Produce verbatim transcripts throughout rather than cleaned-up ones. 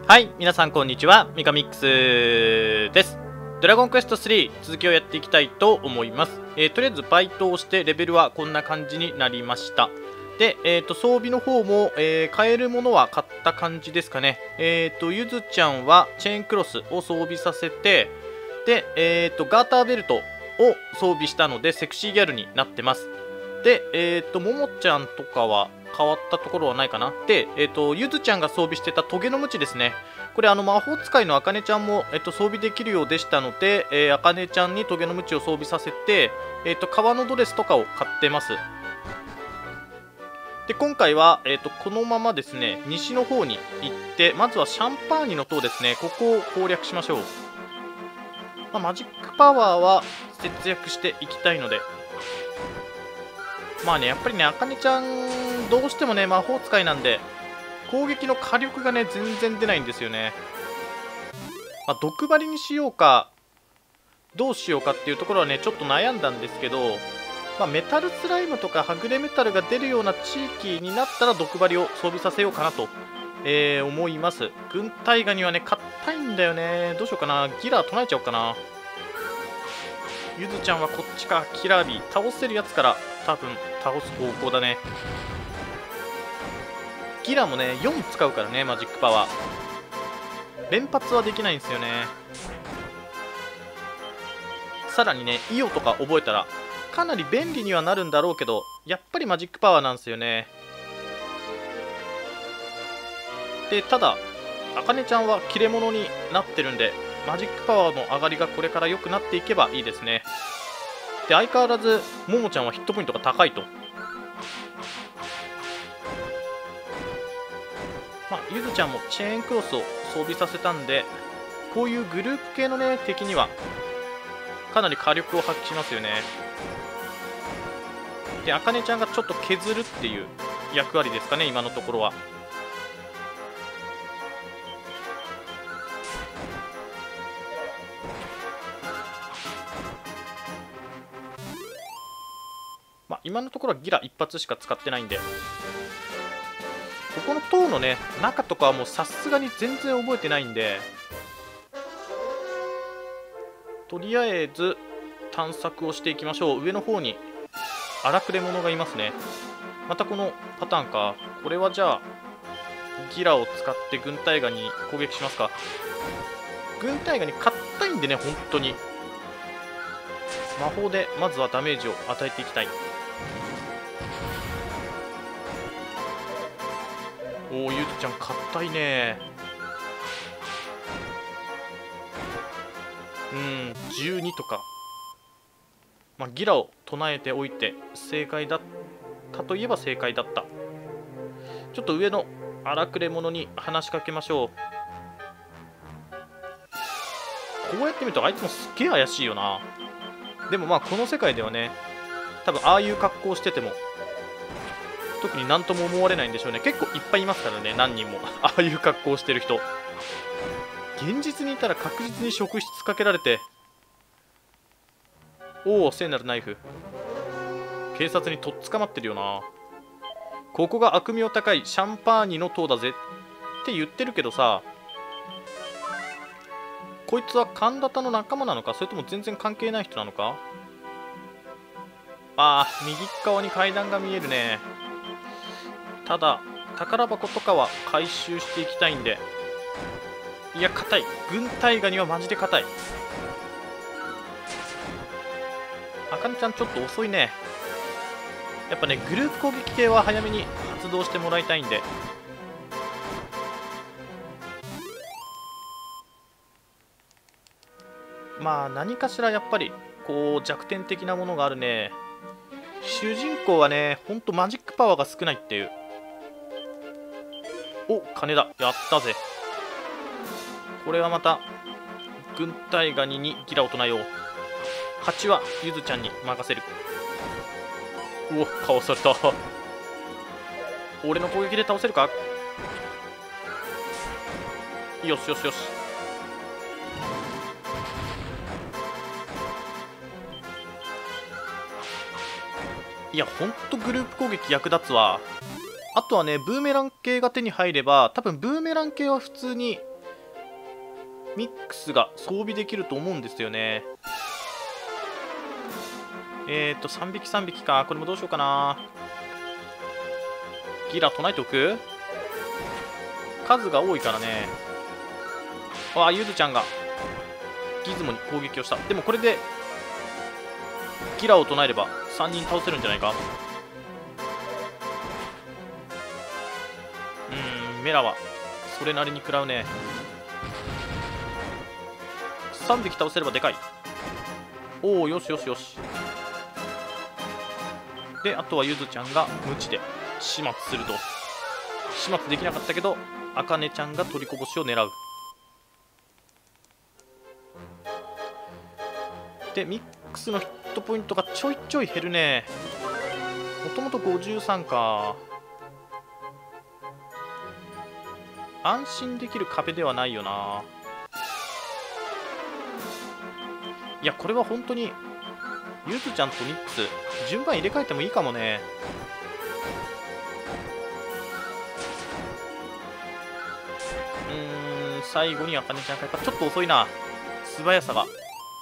はい、皆さんこんにちは、ミカミックスです。ドラゴンクエストスリー続きをやっていきたいと思います。えー、とりあえずバイトをしてレベルはこんな感じになりました。で、えーと、装備の方も、えー、買えるものは買った感じですかね。えーと、ゆずちゃんはチェーンクロスを装備させて、で、えーと、ガーターベルトを装備したのでセクシーギャルになってます。で、えーと、ももちゃんとかは変わったところはないかな。で、えーと、ゆずちゃんが装備してたトゲのムチですね。これ、あの、魔法使いのあかねちゃんも、えーと、装備できるようでしたので、えー、あかねちゃんにトゲのムチを装備させて、えーと、革のドレスとかを買ってます。で、今回は、えーと、このままですね、西の方に行って、まずはシャンパーニの塔ですね、ここを攻略しましょう。まあ、マジックパワーは節約していきたいので、まあね、やっぱりね、あかねちゃん、どうしてもね、魔法使いなんで、攻撃の火力がね、全然出ないんですよね。まあ、毒針にしようか、どうしようかっていうところはね、ちょっと悩んだんですけど、まあ、メタルスライムとかはぐれメタルが出るような地域になったら、毒針を装備させようかなと、えー、思います。軍隊ガニはね、硬いんだよね。どうしようかな。ギラー唱えちゃおうかな。ゆずちゃんはこっちか。キラービー。倒せるやつから多分倒す方向だね。ギラもね、よん使うからね、マジックパワー。連発はできないんですよね。さらにね、イオとか覚えたら、かなり便利にはなるんだろうけど、やっぱりマジックパワーなんですよね。で、ただ、あかねちゃんは切れ者になってるんで、マジックパワーの上がりがこれから良くなっていけばいいですね。で、相変わらず、ももちゃんはヒットポイントが高いと。まあ、ゆずちゃんもチェーンクロスを装備させたんで、こういうグループ系のね、敵には、かなり火力を発揮しますよね。で、あかねちゃんがちょっと削るっていう役割ですかね、今のところは。まあ、今のところはギラ一発しか使ってないんで、ここの塔のね、中とかはもうさすがに全然覚えてないんで、とりあえず探索をしていきましょう。上の方に荒くれ者がいますね。またこのパターンか。これはじゃあギラを使って軍隊ガに攻撃しますか。軍隊ガに硬いんでね、本当に魔法でまずはダメージを与えていきたい。おお、ゆずちゃん硬いね。うん、じゅうにとか、まあ、ギラを唱えておいて正解だったといえば正解だった。ちょっと上の荒くれ者に話しかけましょう。こうやって見るとあいつもすっげえ怪しいよな。でもまあこの世界ではね、多分ああいう格好してても特になんとも思われないんでしょうね。結構いっぱいいますからね、何人もああいう格好してる人。現実にいたら確実に職質かけられて、おお、聖なるナイフ。警察にとっ捕まってるよな。ここが悪名高いシャンパーニの塔だぜって言ってるけどさ、こいつはカンダタの仲間なのか、それとも全然関係ない人なのか。あー、右側に階段が見えるね。ただ宝箱とかは回収していきたいんで、いや硬い。軍隊ガにはマジで硬い。あかねちゃんちょっと遅いね。やっぱね、グループ攻撃系は早めに発動してもらいたいんで。まあ何かしらやっぱりこう弱点的なものがあるね。主人公はね、ほんとマジックパワーが少ないっていう。お、金だ。やったぜ。これはまた軍隊ガニにギラを唱えよう。蜂はゆずちゃんに任せる。おお、かわされた。俺の攻撃で倒せるか。よしよしよし。いや、ほんとグループ攻撃役立つわ。あとはね、ブーメラン系が手に入れば、多分ブーメラン系は普通にミックスが装備できると思うんですよね。えーっとさんびきさんびきか。これもどうしようかな。ギラ唱えておく。数が多いからね。ああ、ゆずちゃんがギズモに攻撃をした。でもこれでギラを唱えればさんにん倒せるんじゃないか。うーん、メラはそれなりに食らうね。さんびき倒せればでかい。おお、よしよしよし。で、あとはゆずちゃんが無知で始末すると。始末できなかったけど、あかねちゃんが取りこぼしを狙う。で、ミックスのヒットポイントがちょいちょい減るね。もともとごじゅうさんか。安心できる壁ではないよな。いや、これは本当にゆずちゃんとミックス順番入れ替えてもいいかもね。うーん、最後にあかねちゃんか。ちょっと遅いな、素早さが。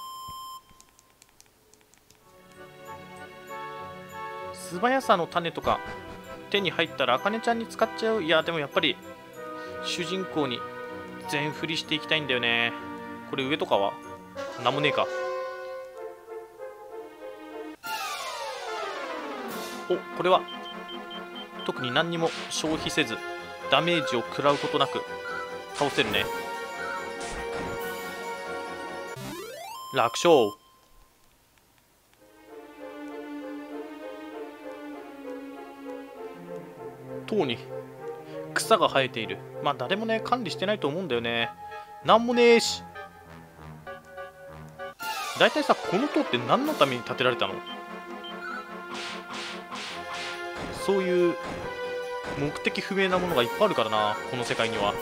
素早さの種とか手に入ったらあかねちゃんに使っちゃう。いや、でもやっぱり主人公に全振りしていきたいんだよね。これ上とかはなんもねえか。お、これは特に何にも消費せずダメージを食らうことなく倒せるね。楽勝。塔に草が生えている。まあ誰もね管理してないと思うんだよね。なんもねえし。だいたいさ、この塔って何のために建てられたの？そういう目的不明なものがいっぱいあるからな、この世界には。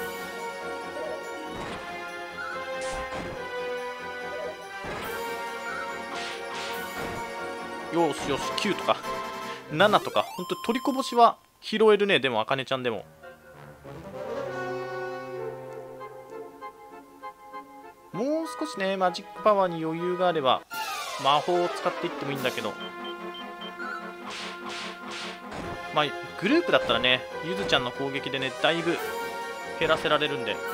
よしよし、きゅうとかななとか、ほんと取りこぼしは拾えるね。でもあかねちゃんでももう少しねマジックパワーに余裕があれば魔法を使っていってもいいんだけど、まあグループだったらねゆずちゃんの攻撃でねだいぶ減らせられるんで。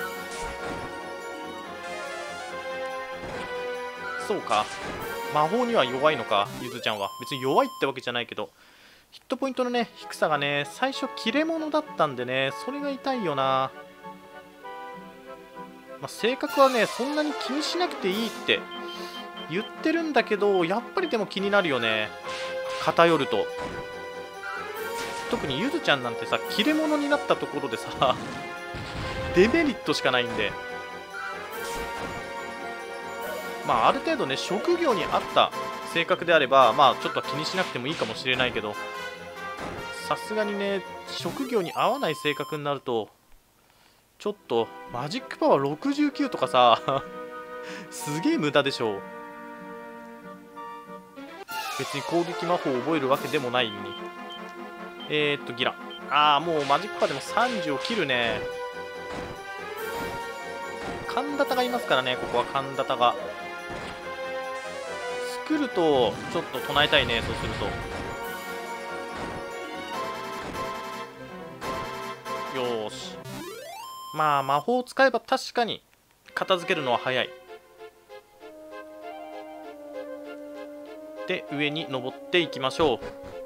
そうか、魔法には弱いのかゆずちゃんは。別に弱いってわけじゃないけど、ヒットポイントのね低さがね最初切れ者だったんでね、それが痛いよな。まあ、性格はねそんなに気にしなくていいって言ってるんだけど、やっぱりでも気になるよね、偏ると。特にゆずちゃんなんてさ、切れ者になったところでさデメリットしかないんで、まあある程度ね職業に合った性格であればまあちょっと気にしなくてもいいかもしれないけど、さすがにね職業に合わない性格になるとちょっとマジックパワーろくじゅうきゅうとかさすげえ無駄でしょう。別に攻撃魔法を覚えるわけでもないのに。えー、っとギラ、ああもうマジックパワーでもさんじゅうを切るね。カンダタがいますからね、ここはカンダタが。作るとちょっと唱えたいね。そうするとよーし、まあ魔法を使えば確かに片付けるのは早い。で上に登っていきましょう。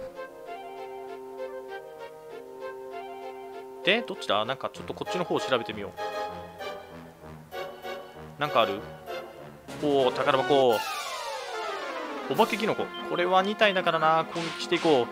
でどっちだ、なんかちょっとこっちの方を調べてみよう。なんかある？おお、宝箱。お化けキノコ、これはに体だからな、攻撃していこう。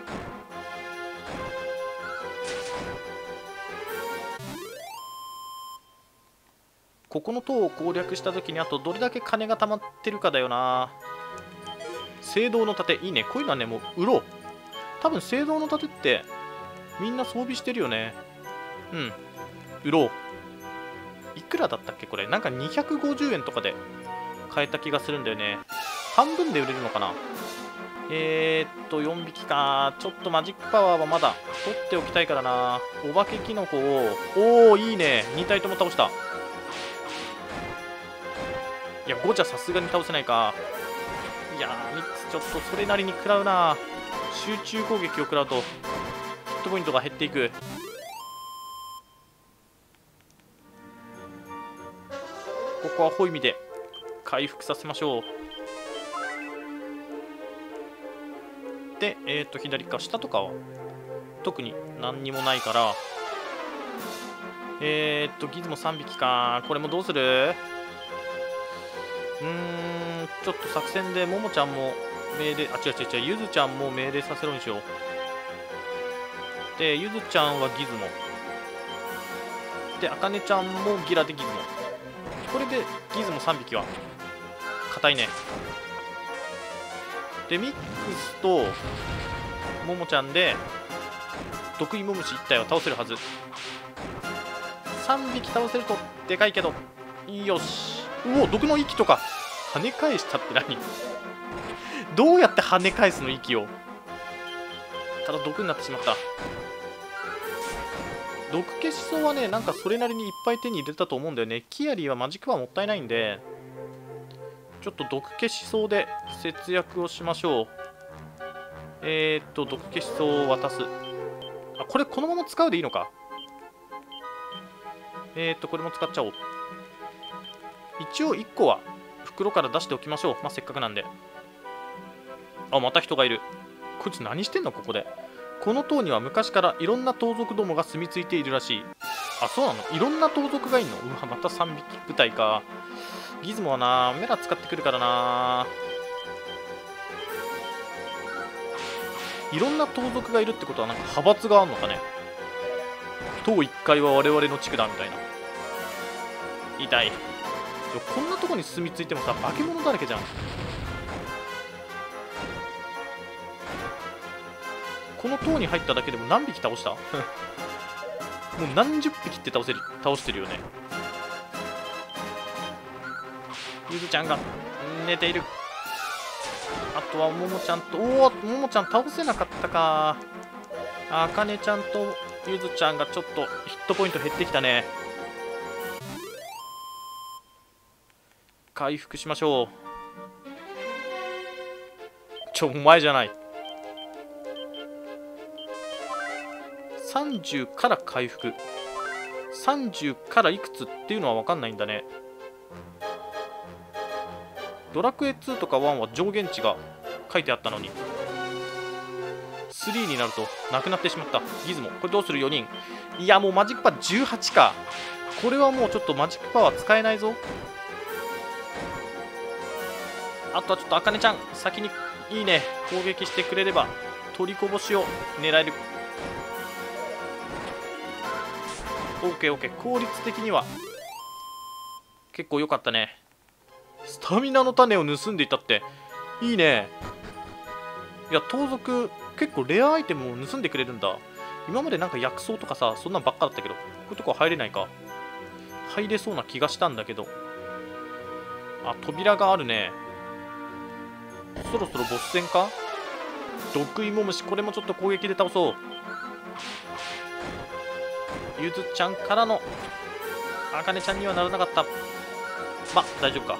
ここの塔を攻略した時にあとどれだけ金が貯まってるかだよな。聖堂の盾いいね。こういうのはねもう売ろう。多分聖堂の盾ってみんな装備してるよね。うん売ろう。いくらだったっけこれ、なんかにひゃくごじゅうえんとかで買えた気がするんだよね。半分で売れるのかな。えー、っとよんびきか。ちょっとマジックパワーはまだ取っておきたいからな。お化けキノコを、おおいいね、に体とも倒した。 やごじゃさすがに倒せないか。いやーミックスちょっとそれなりに食らうな。集中攻撃を食らうとヒットポイントが減っていく。ここはホイミで回復させましょう。でえっ、ー、と左か下とかは特に何にもないから、えっ、ー、とギズモさんびきか。これもどうする？うーんちょっと作戦でももちゃんも命令、あ違う違う違うゆずちゃんも命令させろにしよう。でゆずちゃんはギズモで、あかねちゃんもギラでギズモ。これでギズモさんびきは硬いね。でミックスとももちゃんで毒芋虫いち体は倒せるはず。さんびき倒せるとでかいけど、よし。うお毒の息とか跳ね返したって何どうやって跳ね返すの息を。ただ毒になってしまった。毒消しそうはね、なんかそれなりにいっぱい手に入れたと思うんだよね。キアリーはマジックはもったいないんで、ちょっと毒消しそうで節約をしましょう。えー、っと毒消しそうを渡す。あ、これこのまま使うでいいのか。えー、っとこれも使っちゃおう。一応いっこは袋から出しておきましょう。まあ、せっかくなんで。あ、また人がいる。こいつ何してんのここで。この塔には昔からいろんな盗賊どもが住み着いているらしい。あ、そうなの。いろんな盗賊がいんの。うわ、またさんびき部隊か。ギズモはなメラ使ってくるからな。いろんな盗賊がいるってことはなんか派閥があるのかね。塔いっかいは我々の地区だみたいな。痛い。こんなとこに住み着いてもさ、化け物だらけじゃん。この塔に入っただけでも何匹倒したもう何十匹って倒せる倒してるよね。ゆずちゃんが寝ている。あとはももちゃんと、おおももちゃん倒せなかったか。あかねちゃんとゆずちゃんがちょっとヒットポイント減ってきたね。回復しましょう。ちょお前じゃない。さんじゅうから回復。さんじゅうからいくつっていうのは分かんないんだね。ドラクエツーとかワンは上限値が書いてあったのにスリーになるとなくなってしまった。ギズモこれどうする？よにん。いやもうマジックパワーじゅうはちか。これはもうちょっとマジックパワー使えないぞ。あとはちょっとあかねちゃん先にいいね攻撃してくれれば取りこぼしを狙える。オーケーオーケー。効率的には結構良かったね。スタミナの種を盗んでいたっていいね。いや盗賊結構レアアイテムを盗んでくれるんだ。今までなんか薬草とかさそんなんばっかだったけど、こういうとこは入れないか。入れそうな気がしたんだけど。あ、扉があるね。そろそろボス戦か。毒芋虫これもちょっと攻撃で倒そう。ゆずちゃんからのあかねちゃんにはならなかった。まあ大丈夫か。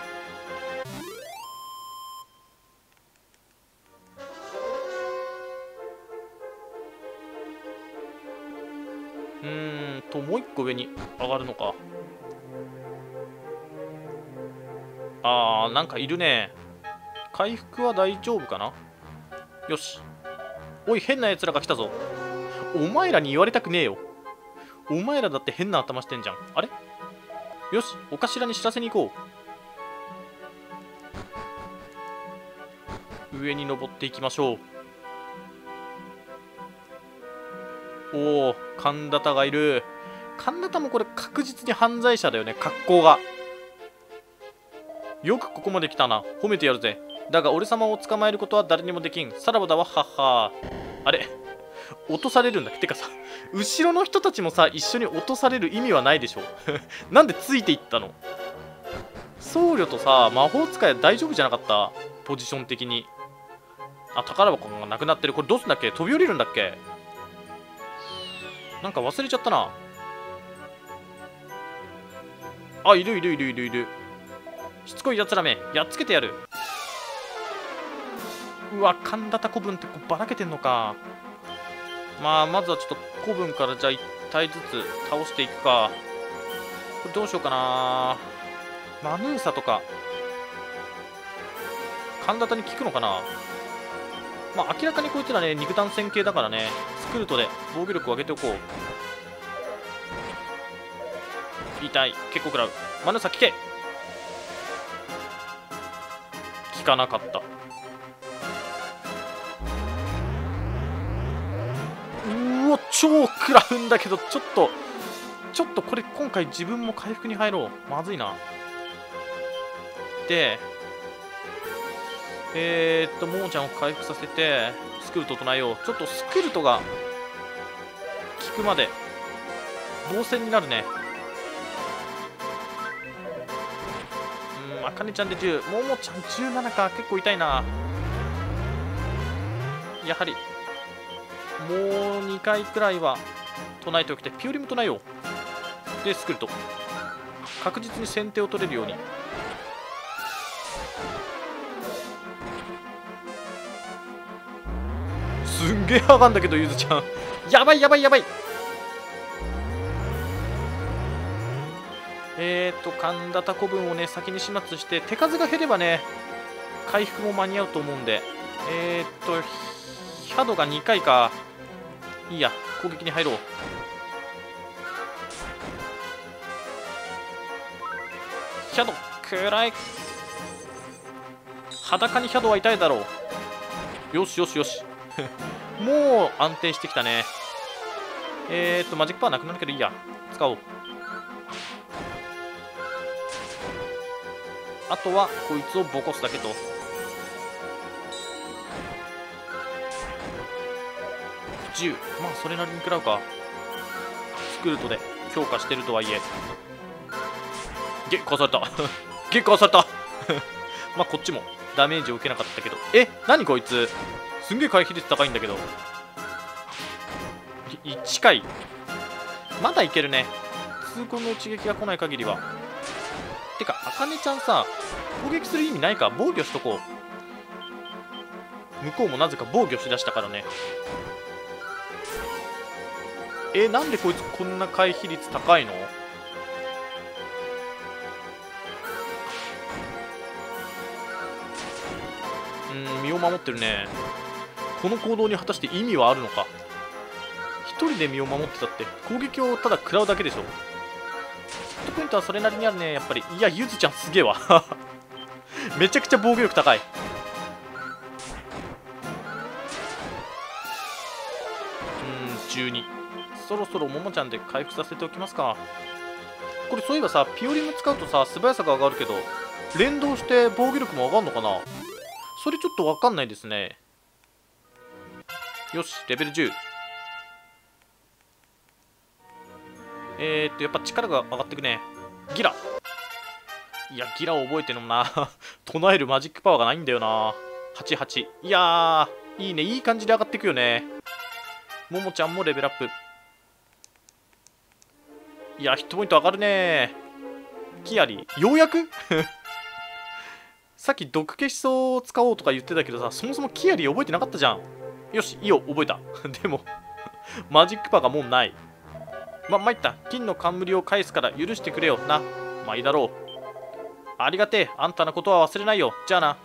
うーんともう一個上に上がるのか。あーなんかいるね。回復は大丈夫かな。よし。おい変なやつらが来たぞ。お前らに言われたくねえよ。お前らだって変な頭してんじゃん。あれよしお頭に知らせに行こう。上に登っていきましょう。おお神田田がいる。神田田もこれ確実に犯罪者だよね。格好がよくここまで来たな。褒めてやるぜ。だが俺様を捕まえることは誰にもできん。さらばだわはっは。あれ落とされるんだっけ。てかさ後ろの人たちもさ一緒に落とされる意味はないでしょなんでついていったの。僧侶とさ魔法使いは大丈夫じゃなかった？ポジション的に。あ宝箱がなくなってる。これどうすんだっけ。飛び降りるんだっけ。なんか忘れちゃったな。あいるいるいるいるいる。 しつこいやつらめやっつけてやる。うわ、神田田古文ってこうばらけてんのか。まあまずはちょっと古文からじゃあいち体ずつ倒していくか。これどうしようかな。マヌーサとか神田田に効くのかな。まあ明らかにこいつらね肉弾戦系だからね、スクルトで防御力を上げておこう。痛い、結構食らう。マヌーサ効け。効かなかった。うお、超食らうんだけど、ちょっとちょっとこれ今回自分も回復に入ろう。まずいな。でえー、っとももちゃんを回復させてスクルト唱えよう。ちょっとスクルトが効くまで防戦になるね。うん、あかねちゃんでじゅう、ももちゃんじゅうななか。結構痛いな。やはりもうにかいくらいは唱えておきて、ピオリも唱えよう。でスクルト確実に先手を取れるように。すんげえ上がんだけど、ゆずちゃんやばいやばいやばい。えーと神田タコ分をね先に始末して、手数が減ればね回復も間に合うと思うんで、えーとヒャドがにかいか。いいや、攻撃に入ろう。ヒャドくらい。裸にヒャドは痛いだろう。よしよしよしもう安定してきたね。えーっとマジックパワーなくなるけどいいや、使おう。あとはこいつをボコすだけと。じゅう、まあそれなりに食らうか。スクルトで強化してるとはいえ。ゲッかわされたゲッかわされたまあこっちもダメージを受けなかったけど。え、何こいつすんげえ回避率高いんだけど。いちかいまだいけるね。痛恨の一撃が来ない限りは。てかあかねちゃんさ、攻撃する意味ないか。防御しとこう。向こうもなぜか防御しだしたからね。え、なんでこいつこんな回避率高いの。うん、身を守ってるね。この行動に果たして意味はあるのか。一人で身を守ってたって攻撃をただ食らうだけでしょ。ヒットポイントはそれなりにあるね、やっぱり。いや、ゆずちゃんすげえわめちゃくちゃ防御力高い。うん、じゅうに。そろそろももちゃんで回復させておきますか。これそういえばさ、ピオリム使うとさ素早さが上がるけど、連動して防御力も上がるのかな。それちょっと分かんないですね。よし、レベルじゅう。えーっとやっぱ力が上がってくね。ギラ。いやギラを覚えてるのもな唱えるマジックパワーがないんだよな。はちじゅうはち。いやーいいね、いい感じで上がっていくよね。ももちゃんもレベルアップ。いやヒットポイント上がるね。キアリようやくさっき毒消し層を使おうとか言ってたけどさ、そもそもキアリ覚えてなかったじゃん。よしいいよ、覚えたでもマジックパワーがもうない。ま、参った。金の冠を返すから許してくれよな。まあいいだろう。ありがてえ。あんたのことは忘れないよ。じゃあな。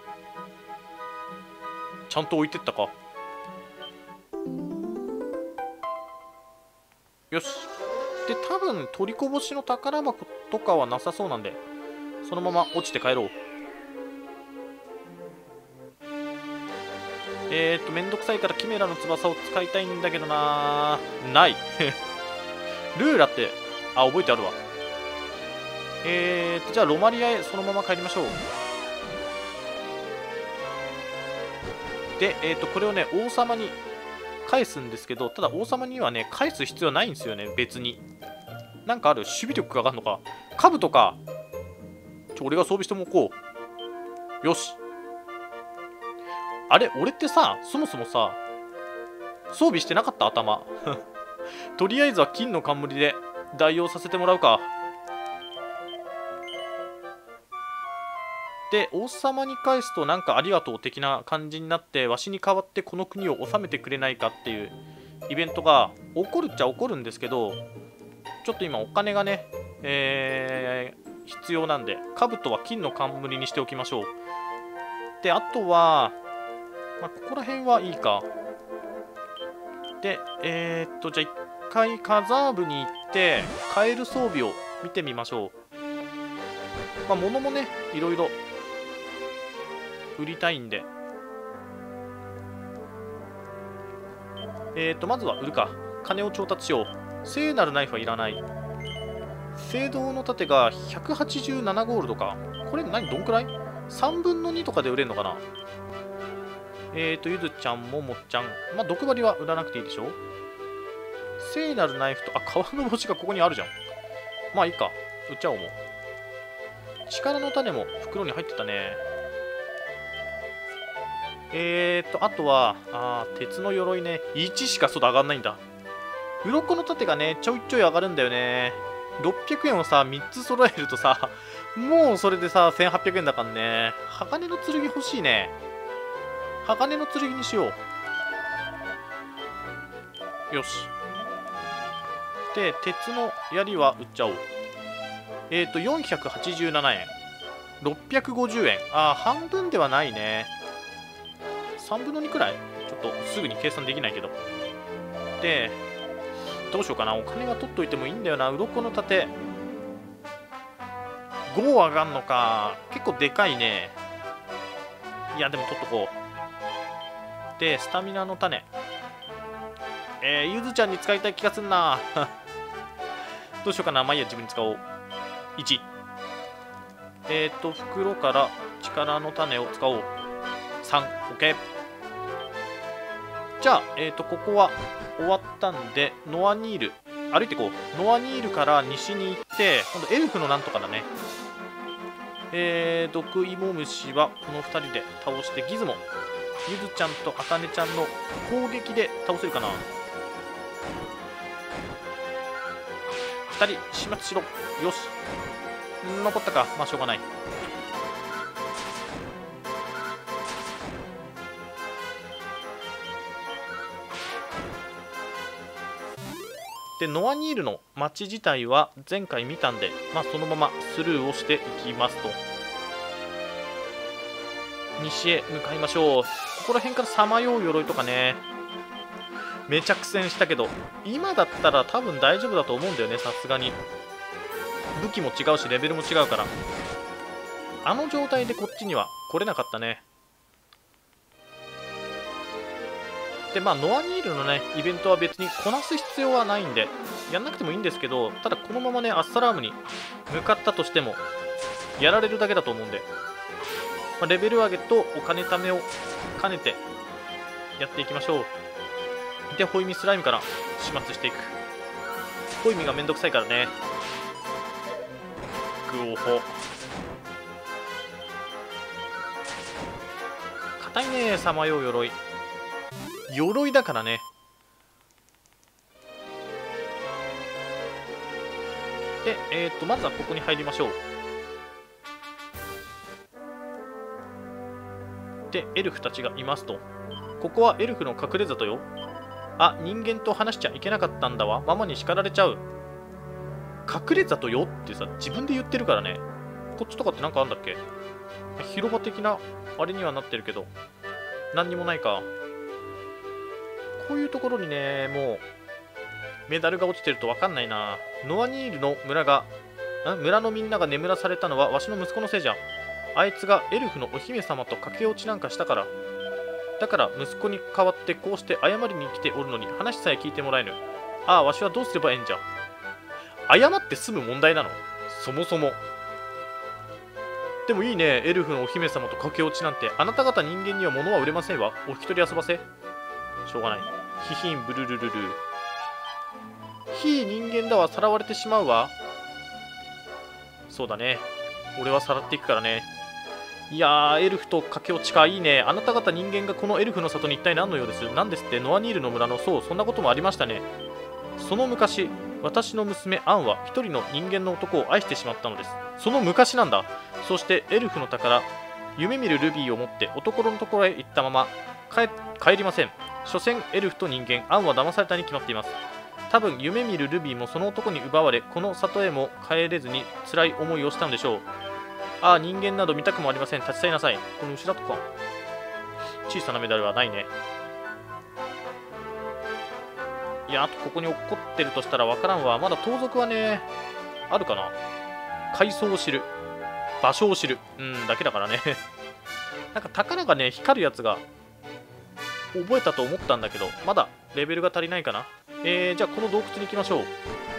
ちゃんと置いてったか。よし。で多分取りこぼしの宝箱とかはなさそうなんで、そのまま落ちて帰ろう。えーっとめんどくさいからキメラの翼を使いたいんだけどな。ないルーラってあ覚えてあるわ。えーっとじゃあロマリアへそのまま帰りましょう。でえーっとこれをね王様に返すんですけど、ただ王様にはね返す必要はないんですよね。別になんかある。守備力が上がるのか。兜か。ちょ俺が装備してもおこう。よし。あれ俺ってさそもそもさ装備してなかった頭とりあえずは金の冠で代用させてもらうか。 で王様に返すとなんかありがとう的な感じになって、わしに代わってこの国を治めてくれないかっていうイベントが起こるっちゃ起こるんですけど、ちょっと今お金がね、えー、必要なんで、兜は金の冠にしておきましょう。であとは、まあ、ここら辺はいいか。でえー、っとじゃあ一回カザーブに行って買える装備を見てみましょう。まあ物もねいろいろ売りたいんで、えー、っとまずは売るか。金を調達しよう。聖なるナイフはいらない。聖堂の盾がひゃくはちじゅうななゴールドか。これ何どんくらい ?さんぶんのにとかで売れるのかな。えーとゆずちゃんももっちゃん、まあ毒針は売らなくていいでしょ。聖なるナイフと、あ、川の星がここにあるじゃん。まあいいか、売っちゃおう。もう力の種も袋に入ってたね。えーとあとはあ鉄の鎧ね、いちしかそうだ上がんないんだ。鱗の盾がねちょいちょい上がるんだよね。ろっぴゃくえんをさみっつ揃えるとさ、もうそれでさせんはっぴゃくえんだからね。鋼の剣欲しいね。鋼の剣にしよう。よし。で鉄の槍は売っちゃおう。えっとよんひゃくはちじゅうななえん、ろっぴゃくごじゅうえん。ああ半分ではないね。さんぶんのにくらい、ちょっとすぐに計算できないけど。でどうしようかな。お金は取っといてもいいんだよな。鱗の盾ご上がんのか。結構でかいね。いやでも取っとこう。でスタミナの種、えー、ゆずちゃんに使いたい気がすんなどうしようかな。まあいいや、自分に使おう。いち。えっ、ー、と袋から力の種を使おう。さん。 OK。 じゃあ、えー、とここは終わったんでノアニール歩いていこう。ノアニールから西に行って、今度エルフのなんとかだね。えー、毒イモムシはこのふたりで倒して、ギズモゆずちゃんとあかねちゃんの攻撃で倒せるかな。ふたり始末しろ。よし、残ったか。まあしょうがない。でノアニールの町自体は前回見たんで、まあ、そのままスルーをしていきますと。西へ向かいましょう。ここら辺からさまよう鎧とかね、めちゃ苦戦したけど今だったら多分大丈夫だと思うんだよね。さすがに武器も違うしレベルも違うから、あの状態でこっちには来れなかったね。でまあノアニールのねイベントは別にこなす必要はないんでやんなくてもいいんですけど、ただこのままねアッサラームに向かったとしてもやられるだけだと思うんで、まあ、レベル上げとお金貯めを兼ねてやっていきましょう。でホイミスライムから始末していく。ホイミがめんどくさいからね。グオホ硬いね。さまよう鎧鎧だからね。で、えー、とまずはここに入りましょう。でエルフたちがいますと。ここはエルフの隠れ里よ。あ、人間と話しちゃいけなかったんだわ。ママに叱られちゃう。隠れ里よってさ自分で言ってるからね。こっちとかってなんかあんだっけ。広場的なあれにはなってるけど何にもないか。こういうところにねもうメダルが落ちてると分かんないな。ノアニールの村が村のみんなが眠らされたのはわしの息子のせいじゃ。あいつがエルフのお姫様と駆け落ちなんかしたから。だから息子に代わってこうして謝りに来ておるのに話さえ聞いてもらえぬ。ああ、わしはどうすればええんじゃ。謝って済む問題なのそもそも。でもいいね、エルフのお姫様と駆け落ちなんて。あなた方人間には物は売れませんわ。お一人遊ばせ。しょうがない。ヒヒンブルルルル。非人間だわ。さらわれてしまうわ。そうだね、俺はさらっていくからね。いやー、エルフと駆け落ちか。いいね。あなた方人間がこのエルフの里に一体何の用です。何ですって。ノアニールの村の。そう、そんなこともありましたね。その昔、私の娘アンは一人の人間の男を愛してしまったのです。その昔なんだ。 そしてエルフの宝、夢見るルビーを持って男のところへ行ったまま帰帰りません。所詮エルフと人間、アンは騙されたに決まっています。多分夢見るルビーもその男に奪われ、この里へも帰れずに辛い思いをしたのでしょう。ああ、人間など見たくもありません。立ち去りなさい。この牛だとか小さなメダルはないね。いや、あとここに落っこってるとしたら分からんわ。まだ盗賊はねあるかな。階層を知る、場所を知る、うんだけだからねなんか宝がね光るやつが覚えたと思ったんだけど、まだレベルが足りないかな。えー、じゃあこの洞窟に行きましょう。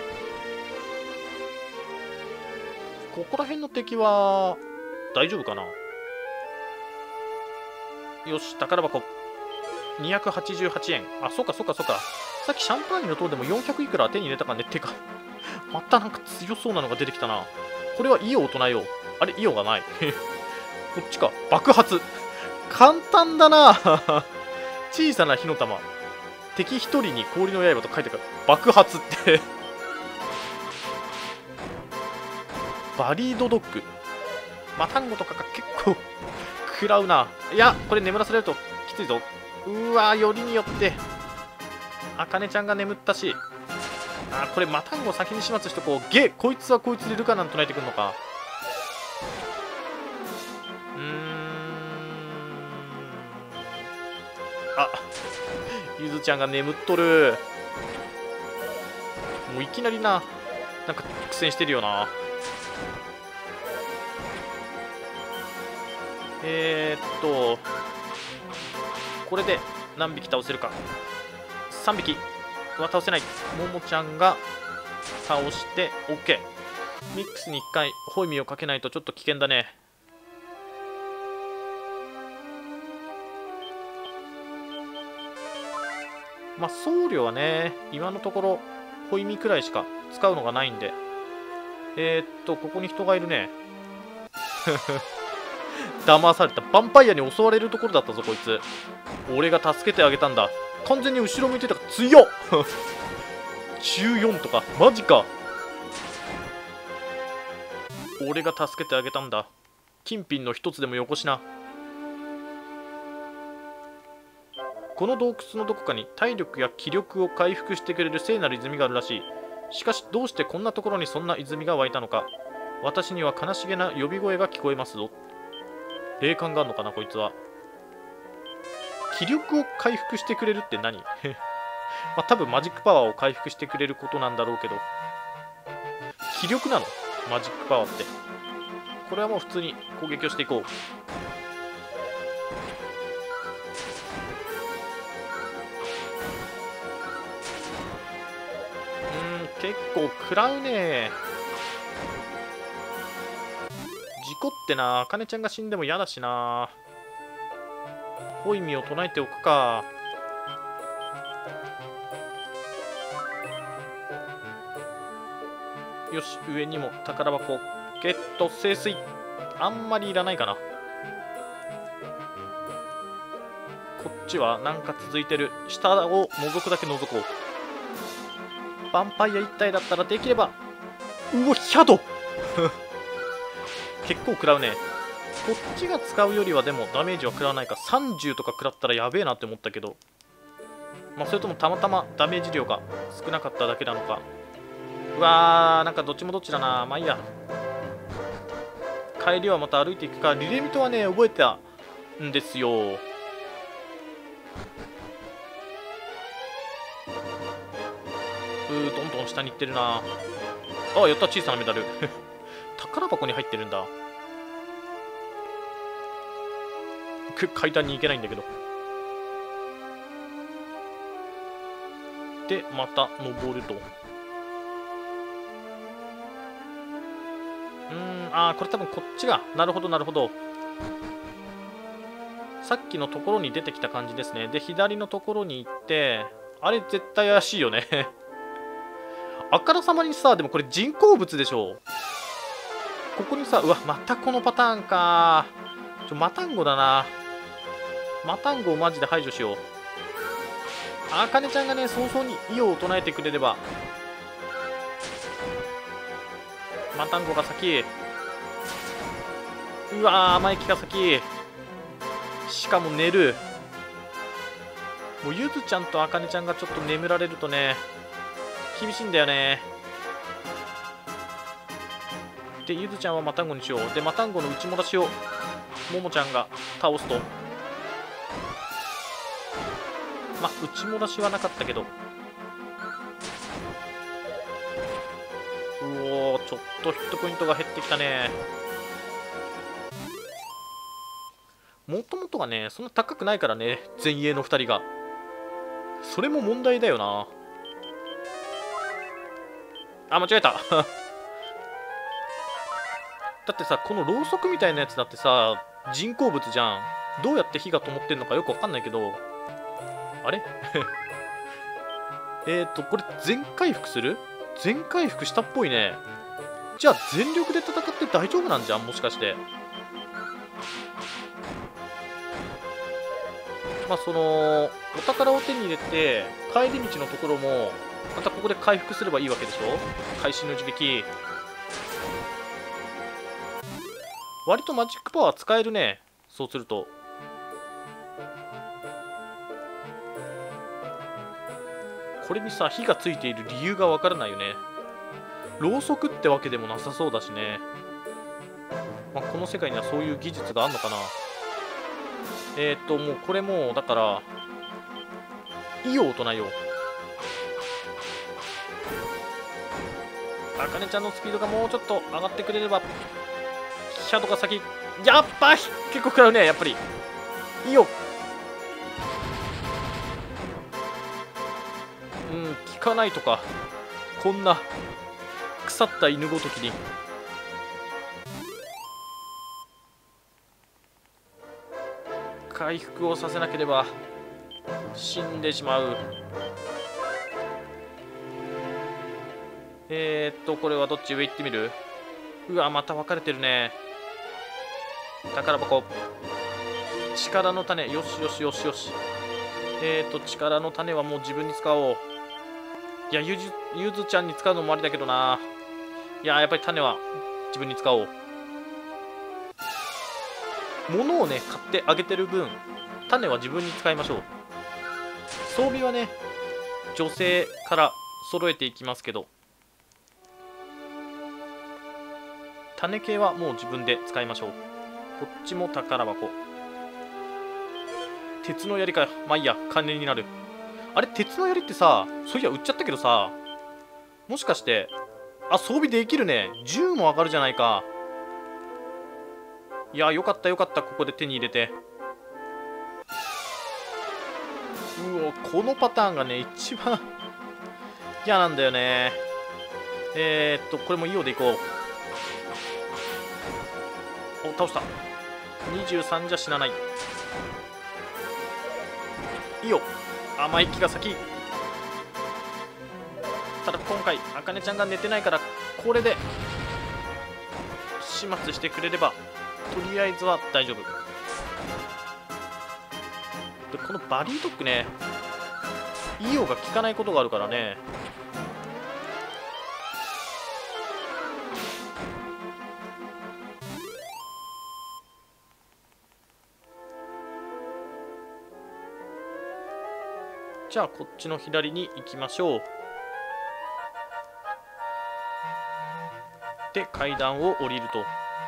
ここら辺の敵は大丈夫かな。よし、宝箱にひゃくはちじゅうはちえん。あ、そっかそっかそっか。さっきシャンパーニュの塔でもよんひゃくいくら手に入れたかね。ってかまたなんか強そうなのが出てきたな。これはイオを唱えよう。あれ、イオがないこっちか。爆発簡単だな小さな火の玉、敵一人に氷の刃と書いてある。爆発ってバリードドッグ、マタンゴとかが結構食らうな。いや、これ眠らされるときついぞ。うわー、よりによってあかねちゃんが眠ったし、あ、これマタンゴ先に始末しとこう。ゲ、こいつはこいつでルカナン唱えてくるのか。うーん、あ、ゆずちゃんが眠っとる。もういきなりな、なんか苦戦してるよな。えー、っとこれで何匹倒せるか。さんびきは倒せない。ももちゃんが倒して OK。 ミックスにいっかいホイミをかけないとちょっと危険だね。まあ僧侶はね今のところホイミくらいしか使うのがないんで。えー、っとここに人がいるね騙された。ヴァンパイアに襲われるところだったぞこいつ。俺が助けてあげたんだ。完全に後ろ向いてたから強っじゅうよんとかマジか。俺が助けてあげたんだ。金品の一つでもよこしな。この洞窟のどこかに体力や気力を回復してくれる聖なる泉があるらしい。しかしどうしてこんなところにそんな泉が湧いたのか。私には悲しげな呼び声が聞こえますぞ。霊感があるのかなこいつは。気力を回復してくれるって何まあ多分マジックパワーを回復してくれることなんだろうけど、気力なのマジックパワーって。これはもう普通に攻撃をしていこう。うーん、結構食らうね。事故ってな、あかねちゃんが死んでも嫌だしな。ホイミを唱えておくか。よし、上にも宝箱ゲット。聖水あんまりいらないかな。こっちはなんか続いてる。下を覗くだけ覗こう。ヴァンパイア一体だったらできれば。うわ、ヒャド結構食らうね。こっちが使うよりはでもダメージは食らわないか。さんじゅうとか食らったらやべえなって思ったけど、まあそれともたまたまダメージ量が少なかっただけなのか。うわー、なんかどっちもどっちだな。まあいいや。帰りはまた歩いていくか。リレミトはね覚えてたんですよ。うー、どんどん下に行ってるな。あ、やった、小さなメダル宝箱に入ってるんだ。階段に行けないんだけど。でまた登ると。うーん、あー、これ多分こっちが。なるほどなるほど。さっきのところに出てきた感じですね。で左のところに行って、あれ絶対怪しいよねあからさまにさ、でもこれ人工物でしょ。ここにさ、うわ、またこのパターンか。ちょマタンゴだな。マタンゴをマジで排除しよう。あかねちゃんがね早々にイオを唱えてくれれば。マタンゴが先。 うわー、甘い気が先。しかも寝る。もうゆずちゃんとあかねちゃんがちょっと眠られるとね、厳しいんだよね。で、ゆずちゃんはマタンゴにしよう。で、マタンゴの内漏らしをももちゃんが倒すと、まあ内漏らしはなかったけど、うおー、ちょっとヒットポイントが減ってきたね。もともとがね、そんな高くないからね、前衛のふたりが。それも問題だよな。あ、間違えた。だってさ、このろうそくみたいなやつだってさ、人工物じゃん。どうやって火が灯ってんのかよくわかんないけど、あれえっと、これ全回復する？全回復したっぽいね。じゃあ全力で戦って大丈夫なんじゃん、もしかして。まあそのお宝を手に入れて帰り道のところもまたここで回復すればいいわけでしょ。会心の一撃。割とマジックパワー使えるね。そうするとこれにさ火がついている理由がわからないよね。ろうそくってわけでもなさそうだしね。まあ、この世界にはそういう技術があるのかな。えー、っともうこれもだからいいよ大人よ。あかねちゃんのスピードがもうちょっと上がってくれれば。シャドウが先。やっぱ結構食らうね。やっぱりいいよ。うん、効かないとか、こんな腐った犬ごときに。回復をさせなければ死んでしまう。えー、っとこれはどっち？上行ってみる？うわ、また分かれてるね。宝箱。力の種。よしよしよしよし。えー、っと力の種はもう自分に使おう。いや、ゆずゆずちゃんに使うのもありだけどな。いや、やっぱり種は自分に使おう。物をね買ってあげてる分種は自分に使いましょう。装備はね女性から揃えていきますけど、種系はもう自分で使いましょう。こっちも宝箱。鉄の槍か。まあいいや、金になる。あれ、鉄の槍ってさ、そういや売っちゃったけどさ、もしかしてあ、装備できるね。銃も上がるじゃないか。いや、よかったよかった、ここで手に入れて。うお、このパターンがね一番嫌なんだよね。えー、っとこれもイオでいこう。お、倒した。にじゅうさんじゃ死なない。イオ、甘い気が先。ただ今回あかねちゃんが寝てないから、これで始末してくれればとりあえずは大丈夫で、このバリードッグね、イオが効かないことがあるからね。じゃあこっちの左に行きましょう。で階段を降りると、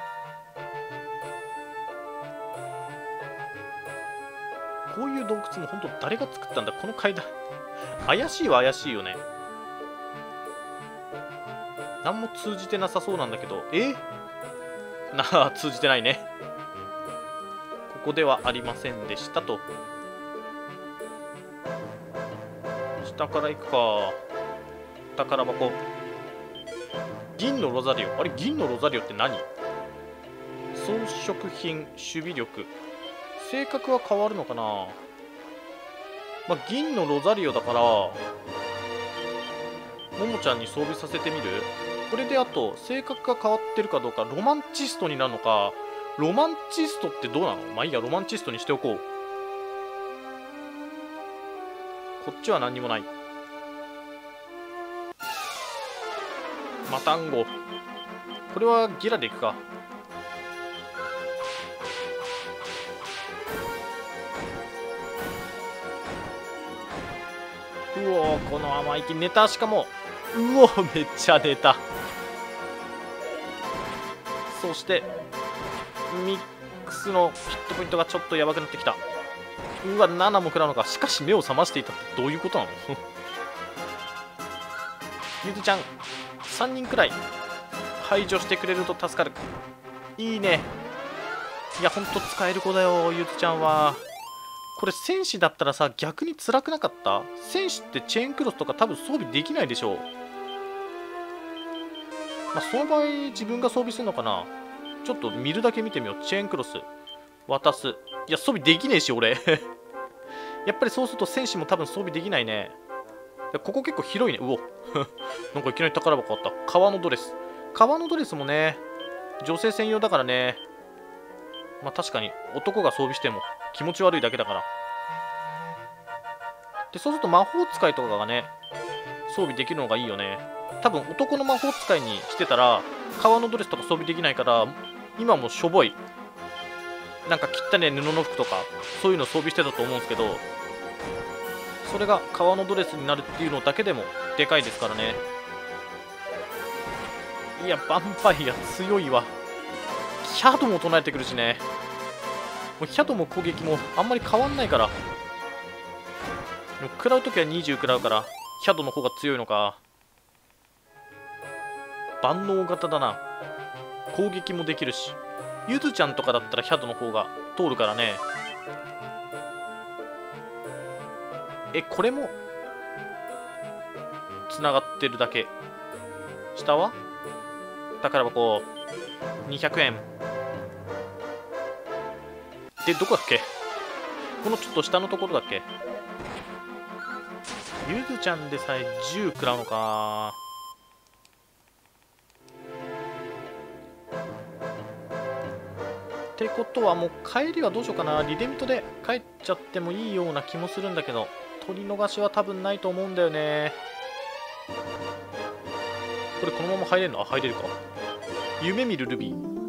こういう洞窟も本当誰が作ったんだこの階段。怪しいは怪しいよね。何も通じてなさそうなんだけど、えなあ、通じてないね。ここではありませんでしたと。下から行くか。宝箱。銀のロザリオ。あれ、銀のロザリオって何？装飾品、守備力。性格は変わるのかな。まあ、銀のロザリオだからももちゃんに装備させてみる。これであと性格が変わってるかどうか。ロマンチストになるのか。ロマンチストってどうなの？まあいいや、ロマンチストにしておこう。こっちは何にもない。マタンゴ。これはギラでいくか。 うおー、この甘い木寝た。しかもうおー、めっちゃ寝た。そしてミックスのヒットポイントがちょっとやばくなってきた。うわ、ななも食らうのか。しかし目を覚ましていたってどういうことなのゆずちゃんさんにんくらい排除してくれると助かる。いいね。いや、ほんと使える子だよ、ゆずちゃんは。これ戦士だったらさ、逆に辛くなかった？戦士ってチェーンクロスとか多分装備できないでしょう。まあ、その場合自分が装備するのかな。ちょっと見るだけ見てみよう。チェーンクロス渡す。いや、装備できねえし俺やっぱりそうすると戦士も多分装備できないね。いや、ここ結構広いね。うおなんかいきなり宝箱あった。革のドレス。革のドレスもね、女性専用だからね。まあ確かに男が装備しても気持ち悪いだけだから。で、そうすると魔法使いとかがね、装備できるのがいいよね。多分男の魔法使いにしてたら革のドレスとか装備できないから、今もしょぼいなんか汚ね布の服とかそういうの装備してたと思うんですけど、それが革のドレスになるっていうのだけでもでかいですからね。いや、ヴァンパイア強いわ。ヒャドも唱えてくるしね。もうヒャドも攻撃もあんまり変わんないから。でも食らうときはにじゅう食らうからヒャドの方が強いのか。万能型だな。攻撃もできるし、ゆずちゃんとかだったらヒャドの方が通るからね。え、これもつながってるだけ。下は宝箱にひゃくえんで、どこだっけ。このちょっと下のところだっけ。ゆずちゃんでさえじゅう食らうのか。ってことはもう帰りはどうしようかな。リデミトで帰っちゃってもいいような気もするんだけど、取り逃しは多分ないと思うんだよね。これこのまま入れるの？あ、入れるか。夢見るルビー。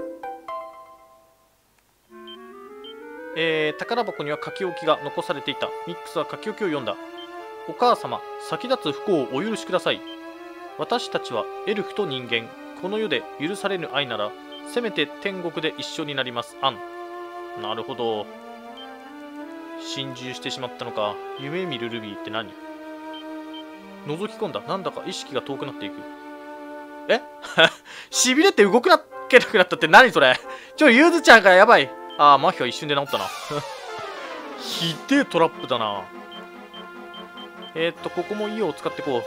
えー、宝箱には書き置きが残されていた。ミックスは書き置きを読んだ。お母様、先立つ不幸をお許しください。私たちはエルフと人間。この世で許されぬ愛なら、せめて天国で一緒になります。アン。なるほど。心中してしまったのか。夢見るルビーって何？覗き込んだ。なんだか意識が遠くなっていく。えしびれて動くなけなくなったって何それ。ちょ、ゆずちゃんがやばい。ああ、麻痺は一瞬で治ったな。ひでえトラップだな。えー、っと、ここもイオを使ってこ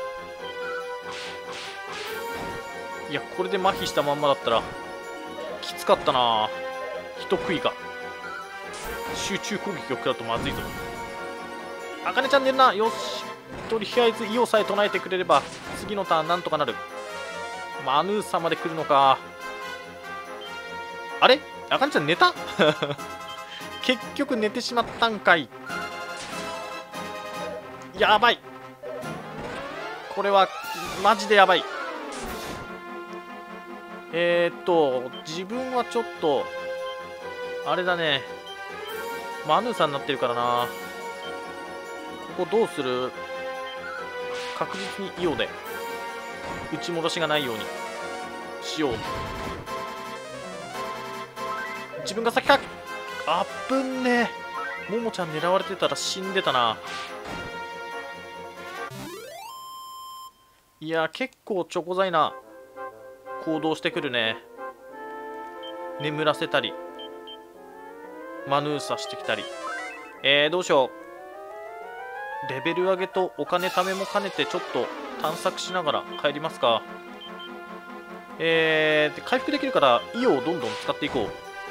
う。いや、これで麻痺したまんまだったら、きつかったな。一食いが。集中攻撃を食らうとまずいぞ。あかねちゃん寝るな。よし。とりあえずイオさえ唱えてくれれば、次のターンなんとかなる。マヌーさんまで来るのか。あれ？あかねちゃん寝た結局寝てしまったんかい。やばい。これはマジでやばい。えー、っと自分はちょっとあれだね。マヌーさんになってるからな。ここどうする？確実にイオで打ち戻しがないようにしよう。自分が先か。あっぶんね。ももちゃん狙われてたら死んでたな。いや、結構チョコザイな行動してくるね。眠らせたりマヌーサしてきたり。えー、どうしよう。レベル上げとお金貯めも兼ねてちょっと探索しながら帰りますか。えー、回復できるからイオをどんどん使っていこう。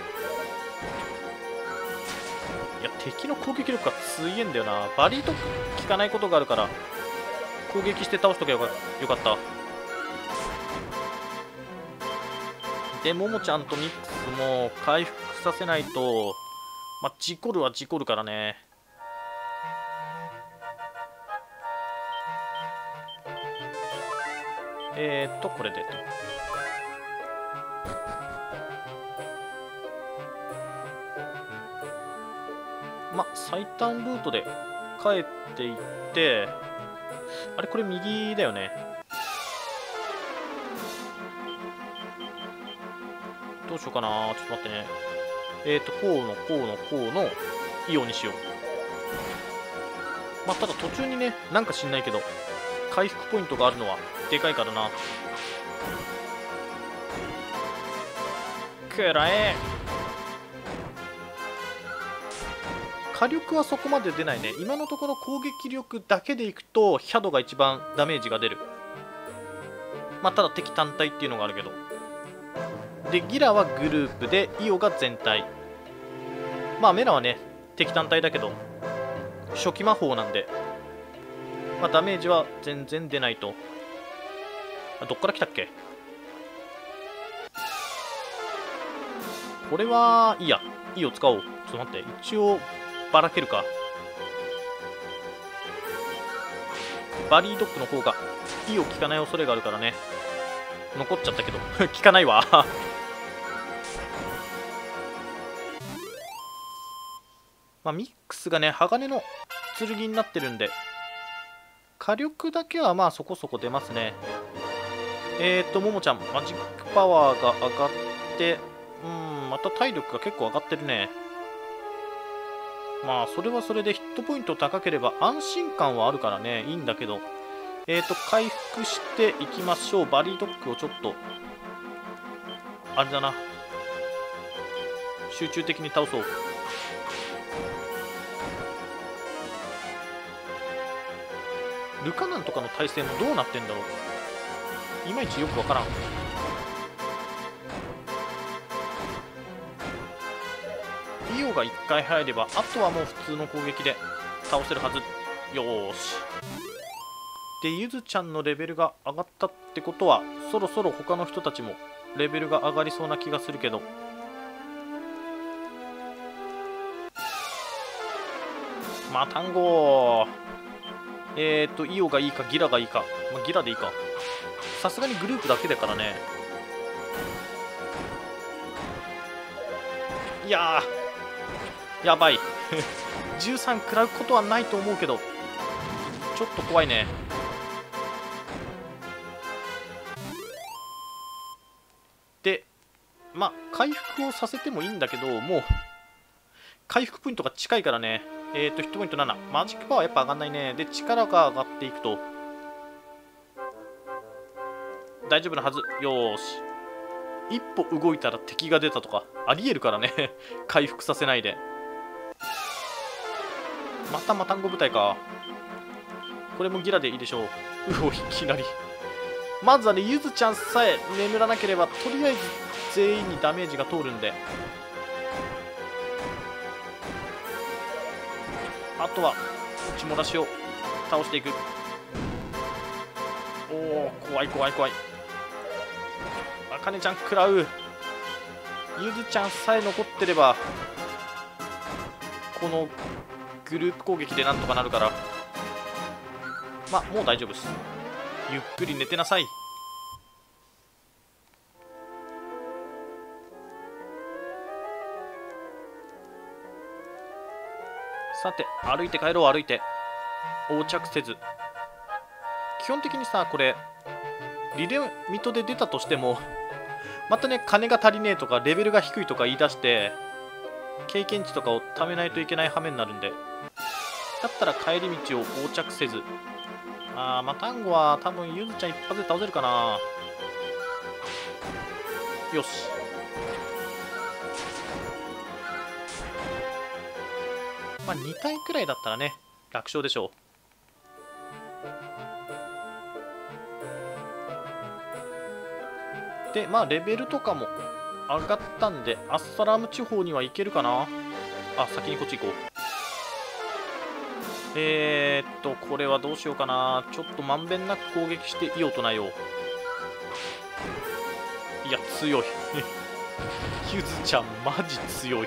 いや、敵の攻撃力が強いんだよな。バリーと効かないことがあるから攻撃して倒しとけばよかった。で、ももちゃんとミックスも回復させないと、まあ、事故るは事故るからね。えーっと、これでと。まあ、最短ルートで帰っていって、 あれこれ右だよね。どうしようかな。ちょっと待ってね。えっとこうのこうのこうのイオにしよう。まあただ途中にね、なんか知んないけど回復ポイントがあるのはでかいからな。くらえ。火力はそこまで出ないね。今のところ攻撃力だけでいくとヒャドが一番ダメージが出る。まあただ敵単体っていうのがあるけど。でギラはグループでイオが全体。まあメラはね敵単体だけど初期魔法なんで、まあ、ダメージは全然出ないと。あ、どっから来たっけ。これはいいや、イオ使おう。ちょっと待って、一応ばらけるか。バリードッグの方がイオ効かない恐れがあるからね。残っちゃったけど効かないわまあミックスがね鋼の剣になってるんで火力だけはまあそこそこ出ますね。えーとももちゃんマジックパワーが上がって、うん、また体力が結構上がってるね。まあそれはそれでヒットポイント高ければ安心感はあるからね、いいんだけど、えーと回復していきましょう。バリードッグをちょっとあれだな、集中的に倒そう。ルカナンとかの体勢もどうなってんだろう、いまいちよくわからん。イオがいっかい入ればあとはもう普通の攻撃で倒せるはず。よーし。でゆずちゃんのレベルが上がったってことはそろそろ他の人たちもレベルが上がりそうな気がするけど、マタンゴー。えっとイオがいいかギラがいいか、まあ、ギラでいいか。さすがにグループだけだからね。いやーやばいじゅうさん食らうことはないと思うけどちょっと怖いね。でまあ回復をさせてもいいんだけど、もう回復ポイントが近いからね。えっとヒットポイントなな、マジックパワーやっぱ上がんないね。で力が上がっていくと大丈夫なはず。よーし。一歩動いたら敵が出たとかありえるからね回復させないで。またマタンゴ部隊か。これもギラでいいでしょう。うお、いきなりまずはねゆずちゃんさえ眠らなければとりあえず全員にダメージが通るんで、あとは血漏らしを倒していく。おお怖い怖い怖い。あかねちゃん食らう。ゆずちゃんさえ残ってればこのグループ攻撃でなんとかなるから、まあもう大丈夫です。ゆっくり寝てなさい。さて歩いて帰ろう。歩いて横着せず。基本的にさこれリレミトで出たとしてもまたね金が足りねえとかレベルが低いとか言い出して経験値とかを貯めないといけない羽目になるんで、だったら帰り道を横着せず。あーマタンゴは多分ゆずちゃん一発で倒せるかな。よし。まあに体くらいだったらね楽勝でしょう。でまあレベルとかも上がったんでアッサラム地方には行けるかな。あ、先にこっち行こう。えー、っとこれはどうしようかな。ちょっとまんべんなく攻撃してイオとなよう。いや強いゆずちゃんマジ強い。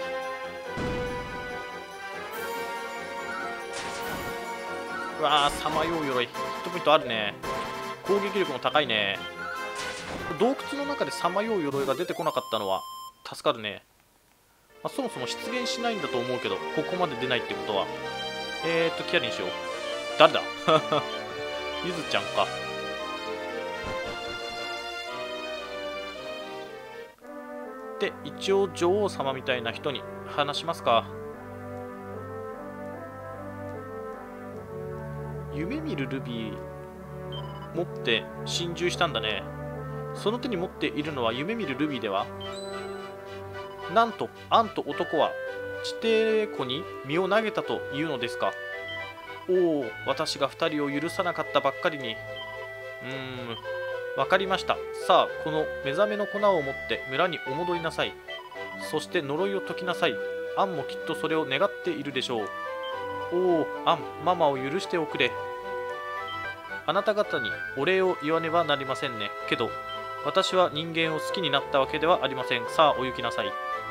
うわーさまよう鎧ヒットポイントあるね。攻撃力も高いね。洞窟の中でさまよう鎧が出てこなかったのは助かるね。まあ、そもそも出現しないんだと思うけどここまで出ないってことはえーっとキャリーにしよう。誰だゆずちゃんか。で一応女王様みたいな人に話しますか。夢見るルビー持って心中したんだね。その手に持っているのは夢見るルビーでは。なんとアンと男は地底湖に身を投げたというのですか。おお、私がふたりを許さなかったばっかりに。うーん、わかりました。さあ、この目覚めの粉を持って村にお戻りなさい。そして呪いを解きなさい。アンもきっとそれを願っているでしょう。おお、アン、ママを許しておくれ。あなた方にお礼を言わねばなりませんね。けど、私は人間を好きになったわけではありません。さあ、お行きなさい。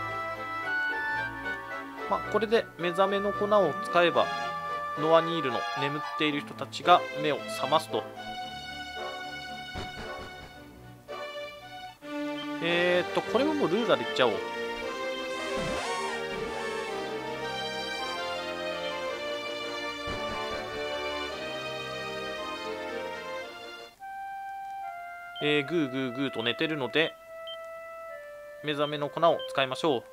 まあ、これで目覚めの粉を使えば、ノアニールの眠っている人たちが目を覚ますと。えーっと、これももうルーラーでいっちゃおう。えー、グーグーグーと寝てるので、目覚めの粉を使いましょう。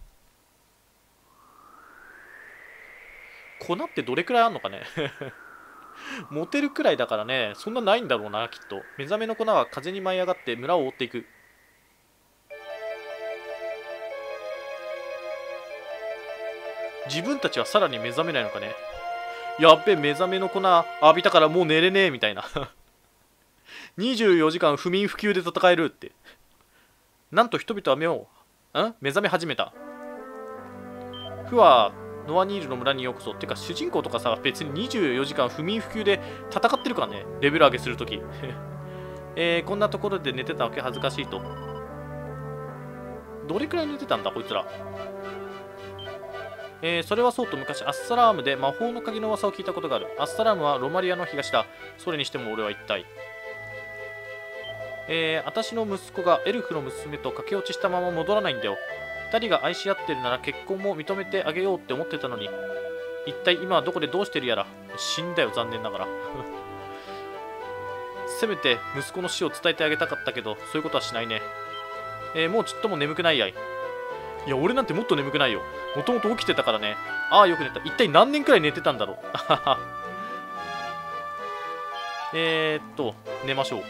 粉ってどれくらいあんのかね持てるくらいだからね、そんなないんだろうな、きっと。目覚めの粉は風に舞い上がって村を覆っていく。自分たちはさらに目覚めないのかね。やっべ、目覚めの粉浴びたからもう寝れねえみたいなにじゅうよじかん不眠不休で戦えるって。なんと人々は目をん目覚め始めた。フはノアニールの村にようこそ。てか主人公とかさ、別ににじゅうよじかん不眠不休で戦ってるからね、レベル上げするときえー、こんなところで寝てたわけ恥ずかしいと。どれくらい寝てたんだこいつら。えー、それはそうと、昔アッサラームで魔法の鍵の噂を聞いたことがある。アッサラームはロマリアの東だ。それにしても俺は一体。えー、私の息子がエルフの娘と駆け落ちしたまま戻らないんだよ。二人が愛し合ってるなら結婚も認めてあげようって思ってたのに、一体今はどこでどうしてるやら。死んだよ、残念ながらせめて息子の死を伝えてあげたかったけど、そういうことはしないね。えー、もうちっとも眠くないやい。いや、俺なんてもっと眠くないよ。もともと起きてたからね。ああ、よく寝た。一体何年くらい寝てたんだろうえーっと、寝ましょう。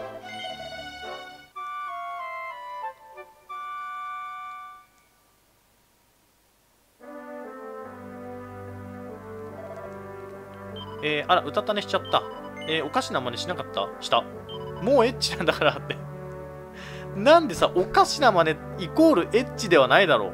えー、あら、うたた寝しちゃった。えー、おかしな真似しなかったした。もうエッチなんだからってなんでさ、おかしな真似イコールエッチではないだろう。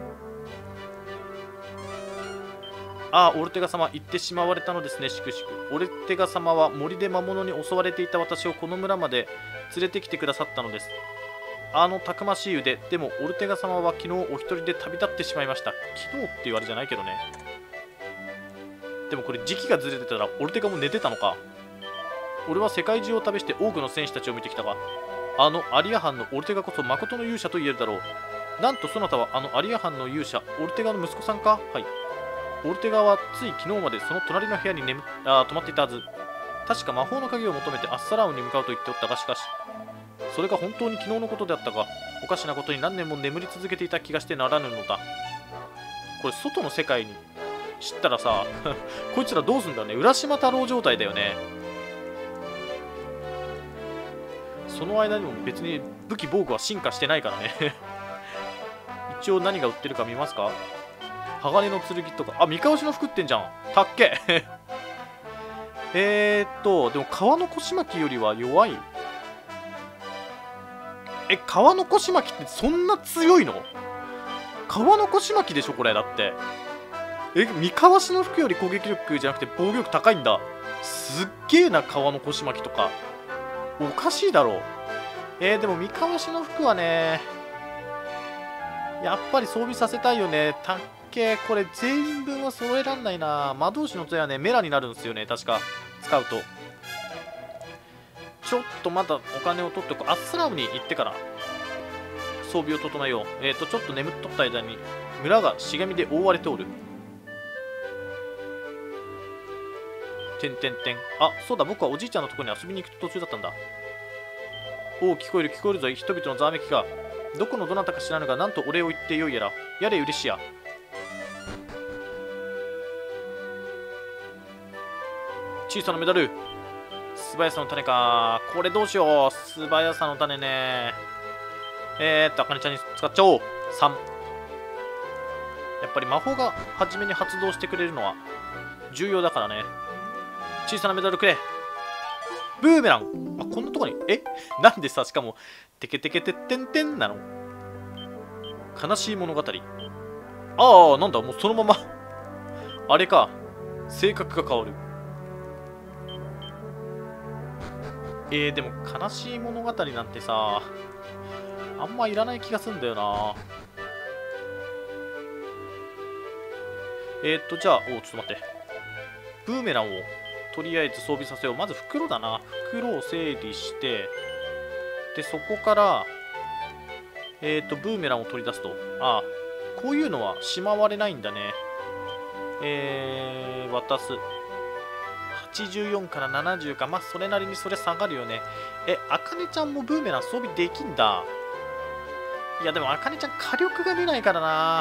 ああ、オルテガ様、言ってしまわれたのですね、しくしく。オルテガ様は森で魔物に襲われていた私をこの村まで連れてきてくださったのです。あのたくましい腕。でも、オルテガ様は昨日お一人で旅立ってしまいました。昨日って言われじゃないけどね。でもこれ時期がずれてたらオルテガも寝てたのか。俺は世界中を旅して多くの戦士たちを見てきたが、あのアリア藩のオルテガこそ誠の勇者と言えるだろう。なんとそなたはあのアリア藩の勇者オルテガの息子さんか。はい。オルテガはつい昨日までその隣の部屋に眠あ泊まっていたはず。確か魔法の鍵を求めてアッサラウンに向かうと言っておったが、しかしそれが本当に昨日のことであったが、おかしなことに何年も眠り続けていた気がしてならぬのだ。これ外の世界に知ったらさこいつらどうすんだよね。浦島太郎状態だよね。その間にも別に武器防具は進化してないからね一応何が売ってるか見ますか。鋼の剣とか、あ、三河しの服ってんじゃん。たっけえーっとでも川の腰巻きよりは弱い。え、川の腰巻きってそんな強いの。川の腰巻きでしょこれ。だってえ、三河しの服より攻撃力じゃなくて防御力高いんだ。すっげえな、川の腰巻きとか。おかしいだろう。えー、でも三河しの服はね、やっぱり装備させたいよね。たっけ、これ全員分は揃えらんないな。魔導士の杖はね、メラになるんですよね、確か。使うと。ちょっとまだお金を取っておく。アッサラムに行ってから装備を整えよう。えっ、ー、と、ちょっと眠っとった間に村が茂みで覆われておる。 てんてんてん。あ、そうだ、僕はおじいちゃんのところに遊びに行く途中だったんだ。おお、聞こえる聞こえるぞ、人々のざわめきが。どこのどなたか知らぬが、なんとお礼を言ってよいやら。やれ嬉しや。小さなメダル。素早さの種か。これどうしよう。素早さの種ね。えーっと、あかねちゃんに使っちゃおう。さん。やっぱり魔法が初めに発動してくれるのは重要だからね。小さなメダルくれ。ブーメラン。あ、こんなとこに。えなんでさ、しかも、テケテケテッテンテンなの。悲しい物語。ああ、なんだ、もうそのままあれか。性格が変わる。えー、でも悲しい物語なんてさ、あんまいらない気がするんだよな。えーっと、じゃあ、おちょっと待って。ブーメランをとりあえず装備させよう。まず袋だな。袋を整理して、で、そこから、えーっと、ブーメランを取り出すと。ああ、こういうのはしまわれないんだね。えー、渡す。はちじゅうよんからななじゅうか。まあ、それなりにそれ下がるよね。え、あかねちゃんもブーメラン装備できんだ。いや、でもあかねちゃん火力が出ないからな。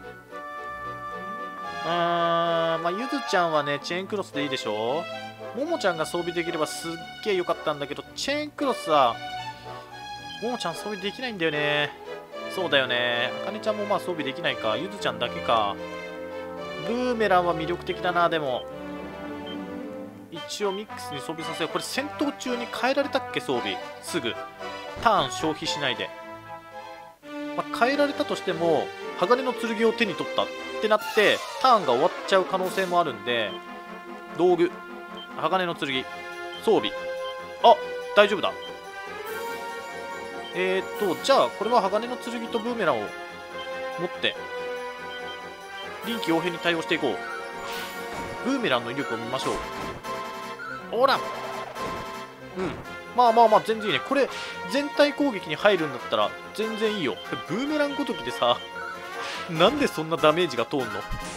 うーん、まあ、ゆずちゃんはね、チェーンクロスでいいでしょ。ももちゃんが装備できればすっげえ良かったんだけど、チェーンクロスは、ももちゃん装備できないんだよね。そうだよね。あかねちゃんもまあ装備できないか。ゆずちゃんだけか。ブーメランは魅力的だな、でも。一応ミックスに装備させよう。これ戦闘中に変えられたっけ、装備。すぐ。ターン消費しないで。まあ、変えられたとしても、鋼の剣を手に取ったってなって、ターンが終わっちゃう可能性もあるんで、道具、鋼の剣、装備。あ、大丈夫だ。えーっと、じゃあ、これは鋼の剣とブーメランを持って、臨機応変に対応していこう。ブーメランの威力を見ましょう。ほら、うん、まあまあまあ全然いいね。これ全体攻撃に入るんだったら全然いいよ。ブーメランごときでさ、なんでそんなダメージが通んの。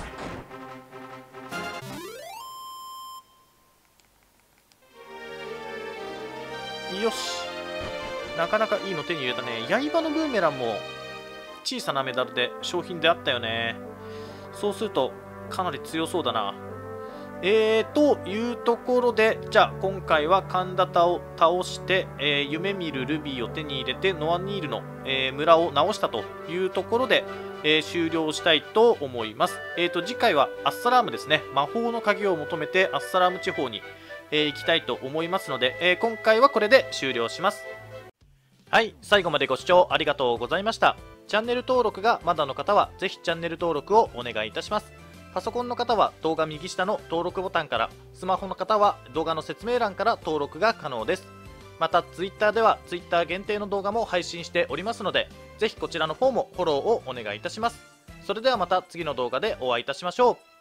よし、なかなかいいの手に入れたね。刃のブーメランも小さなメダルで商品であったよね。そうするとかなり強そうだな。えー、というところで、じゃあ今回はカンダタを倒して、えー、夢見るルビーを手に入れてノアニールの、えー、村を直したというところで、えー、終了したいと思います。えー、と次回はアッサラームですね。魔法の鍵を求めてアッサラーム地方に、えー、行きたいと思いますので、えー、今回はこれで終了します。はい、最後までご視聴ありがとうございました。チャンネル登録がまだの方はぜひチャンネル登録をお願いいたします。パソコンの方は動画右下の登録ボタンから、スマホの方は動画の説明欄から登録が可能です。また Twitter では Twitter 限定の動画も配信しておりますので、ぜひこちらの方もフォローをお願いいたします。それではまた次の動画でお会いいたしましょう。